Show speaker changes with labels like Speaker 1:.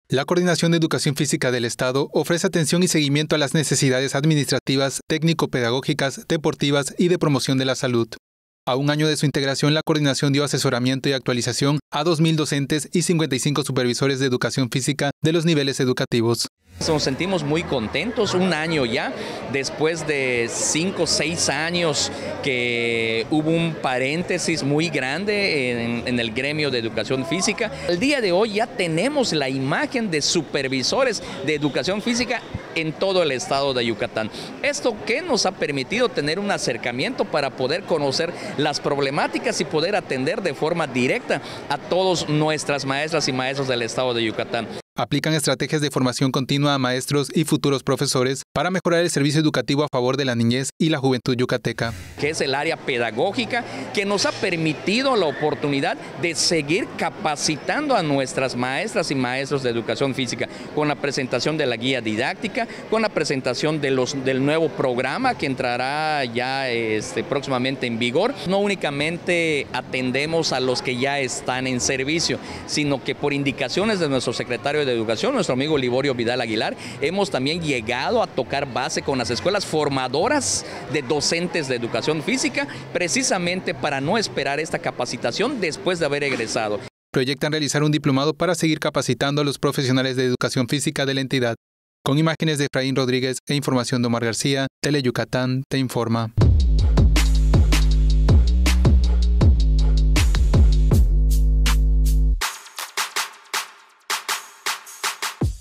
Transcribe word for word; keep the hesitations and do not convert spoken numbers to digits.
Speaker 1: La Coordinación de Educación Física del Estado ofrece atención y seguimiento a las necesidades administrativas, técnico-pedagógicas, deportivas y de promoción de la salud. A un año de su integración, la coordinación dio asesoramiento y actualización a dos mil docentes y cincuenta y cinco supervisores de educación física de los niveles educativos.
Speaker 2: Nos sentimos muy contentos, un año ya, después de cinco o seis años que hubo un paréntesis muy grande en, en el gremio de educación física. El día de hoy ya tenemos la imagen de supervisores de educación física en todo el estado de Yucatán. Esto que nos ha permitido tener un acercamiento para poder conocer las problemáticas y poder atender de forma directa a todas nuestras maestras y maestros del estado de Yucatán.
Speaker 1: Aplican estrategias de formación continua a maestros y futuros profesores para mejorar el servicio educativo a favor de la niñez y la juventud yucateca.
Speaker 2: Que es el área pedagógica que nos ha permitido la oportunidad de seguir capacitando a nuestras maestras y maestros de educación física con la presentación de la guía didáctica, con la presentación de los, del nuevo programa que entrará ya este, próximamente en vigor. No únicamente atendemos a los que ya están en servicio, sino que por indicaciones de nuestro secretario de Educación, nuestro amigo Liborio Vidal Aguilar, hemos también llegado a tocar base con las escuelas formadoras de docentes de educación física, precisamente para no esperar esta capacitación después de haber egresado.
Speaker 1: Proyectan realizar un diplomado para seguir capacitando a los profesionales de educación física de la entidad. Con imágenes de Efraín Rodríguez e información de Omar García, Tele Yucatán te informa.